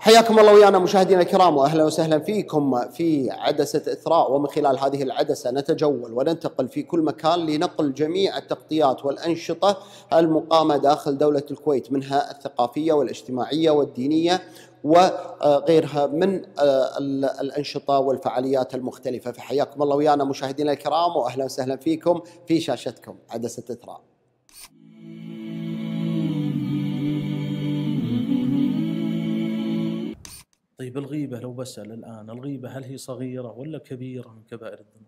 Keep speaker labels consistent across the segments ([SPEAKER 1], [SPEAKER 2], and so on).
[SPEAKER 1] حياكم الله ويانا مشاهدينا الكرام، واهلا وسهلا فيكم في عدسة إثراء. ومن خلال هذه العدسة نتجول وننتقل في كل مكان لنقل جميع التغطيات والأنشطة المقامة داخل دولة الكويت، منها الثقافية والاجتماعية والدينية وغيرها من الأنشطة والفعاليات المختلفة. فحياكم الله ويانا مشاهدينا الكرام، واهلا وسهلا فيكم في شاشتكم عدسة إثراء.
[SPEAKER 2] طيب الغيبة، لو بسأل الآن، الغيبة هل هي صغيرة ولا كبيرة من كبائر الذنوب؟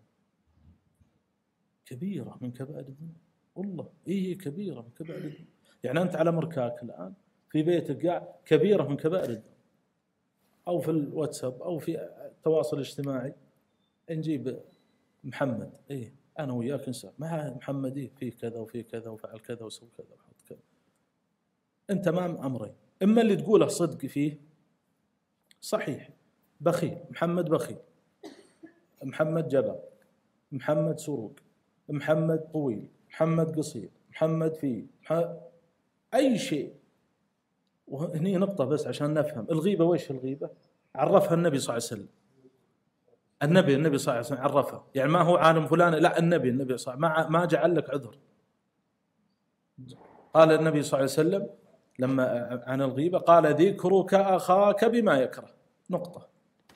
[SPEAKER 2] كبيرة من كبائر الذنوب، والله هي كبيرة من كبائر الذنوب. يعني أنت على مركاك الآن في بيتك قاعد، كبيرة من كبائر الذنوب. أو في الواتساب أو في التواصل الاجتماعي نجيب محمد، أنا وياك نسأل مع محمد فيه كذا وفيه كذا وفعل كذا وسوى كذا وحط كذا. أنت أمام أمرين، إما اللي تقوله صدق فيه صحيح، بخيل، محمد بخيل، محمد جبان، محمد سروق، محمد طويل، محمد قصير، محمد فيه أي شيء. وهني نقطة بس عشان نفهم الغيبة. وإيش الغيبة؟ عرفها النبي صلى الله عليه وسلم. النبي صلى الله عليه وسلم عرفها، يعني ما هو عالم فلان، لا، النبي صلى الله عليه وسلم ما جعل لك عذر. قال النبي صلى الله عليه وسلم لما عن الغيبة قال: ذكرك أخاك بما يكره. نقطة.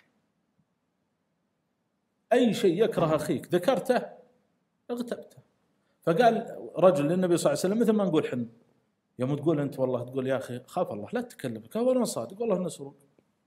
[SPEAKER 2] أي شيء يكره أخيك ذكرته اغتبته. فقال رجل للنبي صلى الله عليه وسلم مثل ما نقول حنا يوم تقول أنت والله، تقول يا أخي خاف الله لا تتكلم، قال والله صادق، والله إنه سروق،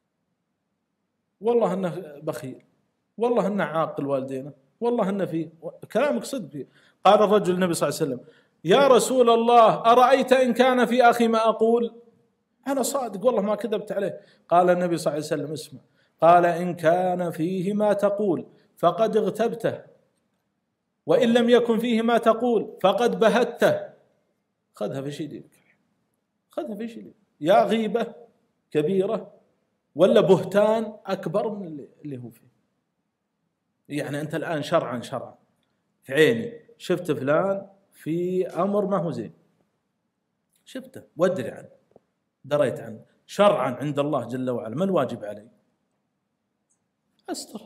[SPEAKER 2] والله إنه بخيل، والله إنه عاقل والدينا، والله إنه فيه كلامك صدق فيه. قال الرجل للنبي صلى الله عليه وسلم: يا رسول الله، أرأيت إن كان في أخي ما أقول؟ أنا صادق والله ما كذبت عليه. قال النبي صلى الله عليه وسلم: اسمع، قال: إن كان فيه ما تقول فقد اغتبته، وإن لم يكن فيه ما تقول فقد بهته. خذها في شديد، خذها في شديد. يا غيبة كبيرة ولا بهتان أكبر من اللي هو فيه. يعني أنت الآن شرعا في عيني شفت فلان في أمر ما هو زين، شفته وادري عنه، دريت عنه، شرعا عند الله جل وعلا ما الواجب علي؟ أستر.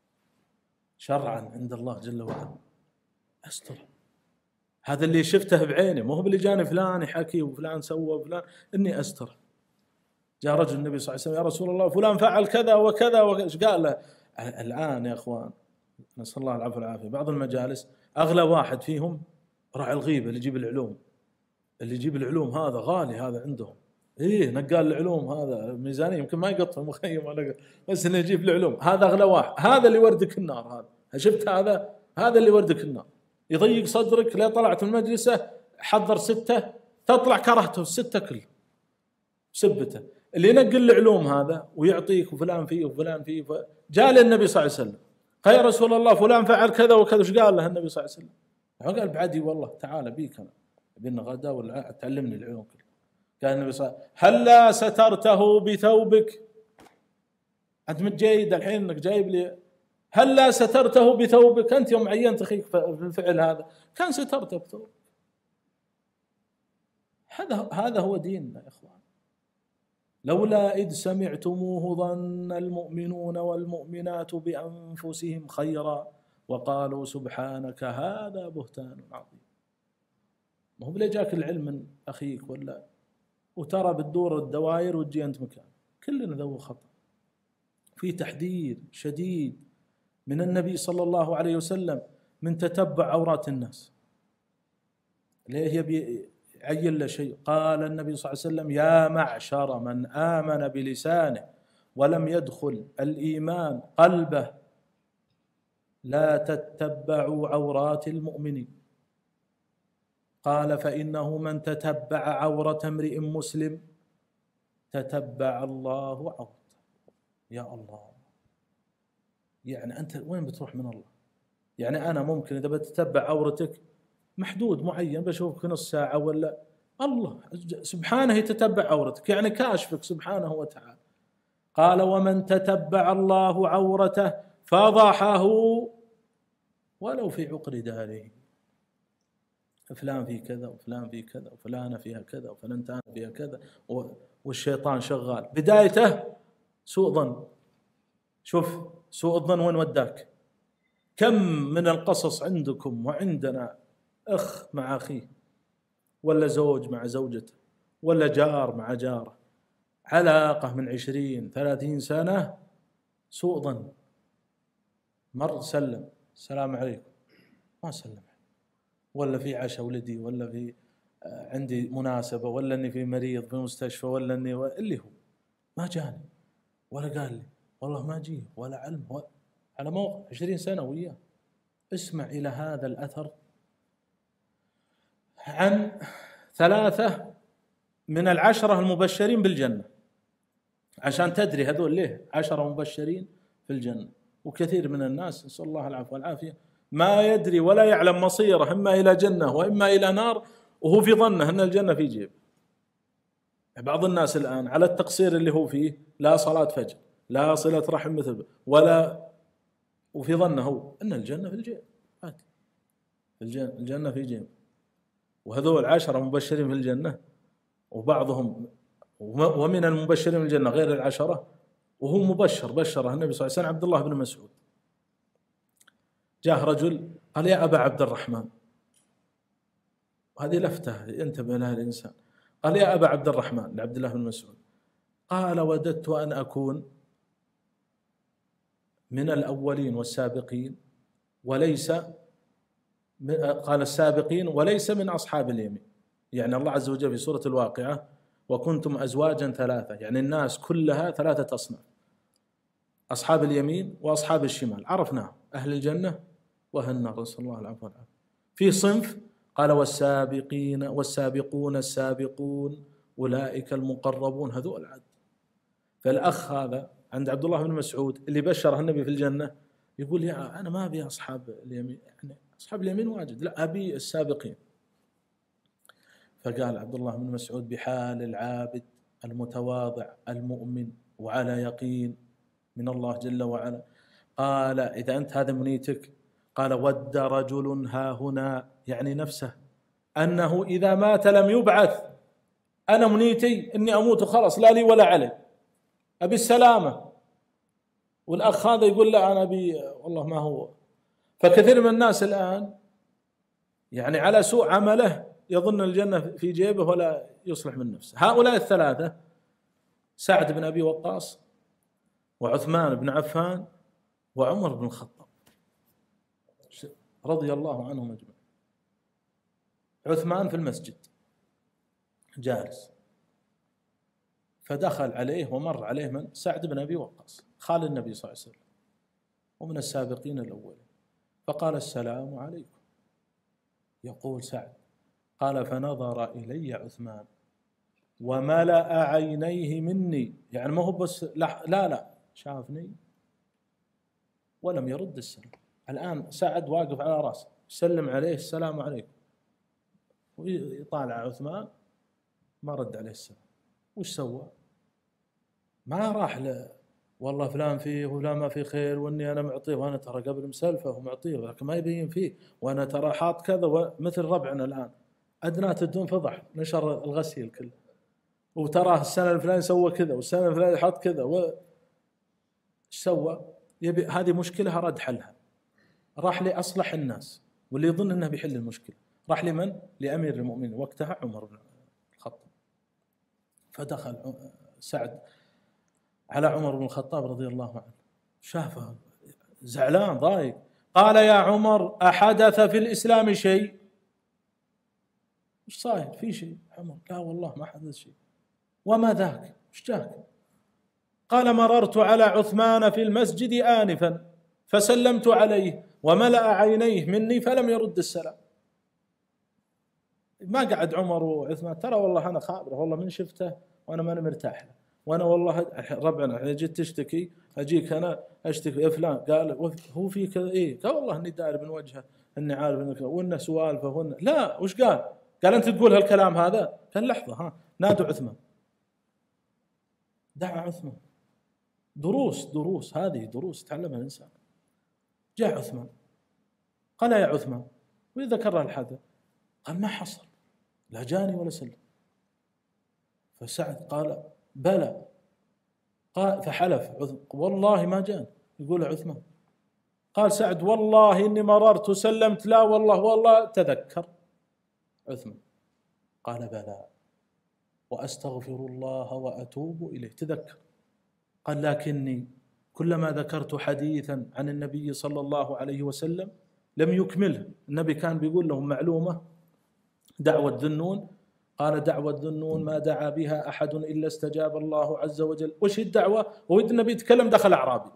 [SPEAKER 2] شرعا عند الله جل وعلا أستر. هذا اللي شفته بعيني، مو هو اللي جاني فلان يحكي وفلان سوى وفلان، إني أستر. جاء رجل النبي صلى الله عليه وسلم: يا رسول الله فلان فعل كذا وكذا وإيش قال له؟ الآن يا أخوان نسأل الله العفو والعافية، بعض المجالس أغلى واحد فيهم راعي الغيبة اللي يجيب العلوم، هذا غالي هذا عندهم، نقال العلوم، هذا ميزانية يمكن ما يقطع مخيم ولا، بس إنه يجيب العلوم، هذا أغلى واحد، هذا اللي وردك النار. هذا شفت، هذا اللي وردك النار، يضيق صدرك. لا طلعت من مجلسه حضر 6 تطلع كرهته الستة كله سبته. اللي ينقل العلوم هذا ويعطيك وفلان فيه وفلان فيه جاء للنبي صلى الله عليه وسلل: قال: يا رسول الله فلان فعل كذا وكذا. ايش قال له النبي صلى الله عليه وسلم؟ قال: بعدي والله تعال بيك انا بينا غدا ولا تعلمني العلوم كله. قال النبي صلى الله عليه وسلم: هلا سترته بثوبك؟ انت متجيد الحين انك جايب لي هلا سترته بثوبك؟ انت يوم عينت اخيك في الفعل هذا كان سترته بثوبك. هذا هو ديننا يا اخوان. لولا إذ سمعتموه ظن المؤمنون والمؤمنات بأنفسهم خيرا وقالوا سبحانك هذا بهتان عظيم. ما هو بلا جاك العلم من أخيك ولا، وترى بتدور الدوائر وتجي أنت مكان، كلنا ذو خطأ. في تحذير شديد من النبي صلى الله عليه وسلم من تتبع عورات الناس. ليه عين له شيء؟ قال النبي صلى الله عليه وسلم: يا معشر من آمن بلسانه ولم يدخل الإيمان قلبه لا تتبعوا عورات المؤمنين. قال: فإنه من تتبع عورة امرئ مسلم تتبع الله عورته. يا الله، يعني أنت وين بتروح من الله؟ يعني أنا ممكن إذا بتتبع عورتك محدود معين بشوفك نص ساعة ولا، الله سبحانه يتتبع عورتك، يعني كاشفك سبحانه وتعالى. قال: ومن تتبع الله عورته فضحه ولو في عقر داره. فلان في كذا وفلان في كذا وفلانة فيها كذا وفلانتان فيها كذا، والشيطان شغال بدايته سوء ظن. شوف سوء الظن وين وداك. كم من القصص عندكم وعندنا، أخ مع أخيه، ولا زوج مع زوجته، ولا جار مع جاره، علاقة من 20-30 سنة، سوء ظن، مر سلم السلام عليكم، ما سلم، ولا في عشاء ولدي، ولا في عندي مناسبة، ولا أني في مريض في مستشفى، ولا أني اللي هو ما جاني ولا قال لي والله ما جيه ولا علم، على موقف 20 سنة وياه. اسمع إلى هذا الأثر عن 3 من 10 المبشرين بالجنة، عشان تدري هذول ليه 10 مبشرين في الجنة. وكثير من الناس نسأل الله العفو والعافية ما يدري ولا يعلم مصيره، إما إلى جنة وإما إلى نار، وهو في ظنه أن الجنة في جيب. بعض الناس الآن على التقصير اللي هو فيه، لا صلاة فجر، لا صلة رحم مثل، ولا، وفي ظنه هو أن الجنة في الجيب، الجنة في جيب. وهذول 10 مبشرين في الجنة، وبعضهم ومن المبشرين في الجنة غير ال10، وهو مبشر بشره النبي صلى الله عليه وسلم عبد الله بن مسعود. جاء رجل قال يا أبا عبد الرحمن، وهذه لفتة ينتبه لها الإنسان، قال يا أبا عبد الرحمن لعبد الله بن مسعود، قال وددت أن أكون من الأولين والسابقين وليس، قال السابقين وليس من أصحاب اليمين. يعني الله عز وجل في سورة الواقعة وكنتم أزواجا 3، يعني الناس كلها 3 أصناف، أصحاب اليمين وأصحاب الشمال، عرفناه، أهل الجنة وأهل النار، نسأل الله العفو والعافية. في صنف قال والسابقون السابقون أولئك المقربون، هذول عد. فالأخ هذا عند عبد الله بن مسعود اللي بشره النبي في الجنة يقول يا أنا ما أبي أصحاب اليمين، يعني أصحاب اليمين واجد، لا أبي السابقين. فقال عبد الله بن مسعود بحال العابد المتواضع المؤمن وعلى يقين من الله جل وعلا، قال إذا أنت هذا منيتك، قال ود رجل ها هنا، يعني نفسه أنه إذا مات لم يبعث، أنا منيتي إني أموت وخلاص، لا لي ولا علي، أبي السلامة. والأخ هذا يقول لا أنا أبي والله ما هو. فكثير من الناس الآن يعني على سوء عمله يظن الجنة في جيبه ولا يصلح من نفسه. هؤلاء ال3 سعد بن أبي وقاص وعثمان بن عفان وعمر بن الخطاب رضي الله عنهم أجمعين. عثمان في المسجد جالس، فدخل عليه ومر عليه من؟ سعد بن أبي وقاص خال النبي صلى الله عليه وسلم ومن السابقين الأولين، فقال السلام عليكم. يقول سعد قال فنظر إلي عثمان وملأ عينيه مني، يعني ما هو بس لا شافني ولم يرد السلام. الآن سعد واقف على رأسه، سلم عليه السلام عليكم، ويطالع عثمان ما رد عليه السلام. وش سوى؟ ما راح والله فلان فيه وفلان ما فيه خير، واني انا معطيه، وانا ترى قبل مسلفه ومعطيه، لكن ما يبين فيه، وانا ترى حاط كذا، مثل ربعنا الان ادنات الدون فضح، نشر الغسيل كله، وتراه السنه الفلانيه سوى كذا، والسنه الفلانيه حط كذا، ايش سوى؟ يبي هذه مشكله اراد حلها، راح لاصلح الناس واللي يظن انه بيحل المشكله، راح لمن؟ لامير المؤمنين وقتها عمر بن الخطاب. فدخل سعد على عمر بن الخطاب رضي الله عنه، شافه زعلان ضايق، قال يا عمر أحدث في الإسلام شيء؟ ايش صاير؟ في شيء؟ عمر لا والله ما حدث شيء. وما ذاك؟ ايش جاك؟ قال مررت على عثمان في المسجد آنفا فسلمت عليه وملأ عينيه مني فلم يرد السلام. ما قعد عمر وعثمان ترى والله أنا خابره، والله من شفته وأنا ما أنا مرتاح له، وانا والله ربعنا جيت تشتكي اجيك انا اشتكي يا فلان، قال هو في كذا، ايه قال والله اني داري من وجهه اني عارف انك وانه سوالفه وانه لا. وش قال؟ قال انت تقول هالكلام هذا؟ قال لحظه ها نادوا عثمان. دعا عثمان. دروس هذه دروس تعلمها الانسان. جاء عثمان قال يا عثمان، واذا كرر الحدث قال ما حصل، لا جاني ولا سلم. فسعد قال بلى قال فحلف والله ما جاني، يقول عثمان. قال سعد والله إني مررت وسلمت، لا والله تذكر عثمان. قال بلى وأستغفر الله وأتوب إليه، تذكر. قال لكني كلما ذكرت حديثا عن النبي صلى الله عليه وسلم لم يكمله. النبي كان بيقول لهم معلومة دعوة ذي النون، قال دعوة ذي النون ما دعا بها أحد إلا استجاب الله عز وجل. وش الدعوة؟ وإذ النبي يتكلم دخل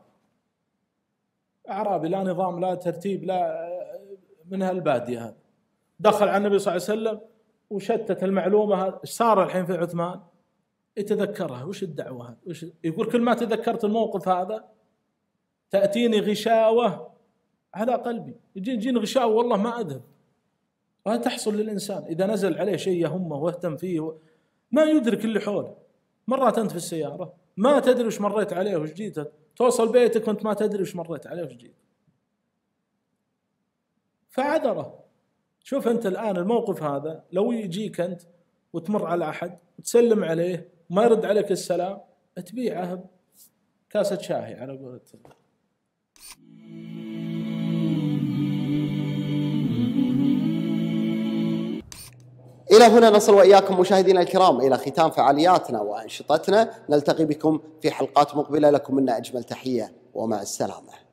[SPEAKER 2] أعرابي لا نظام لا ترتيب لا من هالبادية هذا، دخل على النبي صلى الله عليه وسلم وشتت المعلومة. ايش صار الحين في عثمان؟ يتذكرها. وش الدعوة هذه؟ يقول كل ما تذكرت الموقف هذا تأتيني غشاوة على قلبي، يجيني غشاوة والله ما أذهب. وهذا تحصل للإنسان إذا نزل عليه شيء يهمه واهتم فيه، ما يدرك اللي حوله. مرات أنت في السيارة ما تدري وش مريت عليه وش جيت، توصل بيتك وانت ما تدري وش مريت عليه وش جيت. فعذره. شوف أنت الآن الموقف هذا لو يجيك أنت وتمر على أحد وتسلم عليه وما يرد عليك السلام، تبيعه كاسة شاهي على قولة.
[SPEAKER 1] إلى هنا نصل وإياكم مشاهدينا الكرام إلى ختام فعالياتنا وأنشطتنا. نلتقي بكم في حلقات مقبلة. لكم منا أجمل تحية ومع السلامة.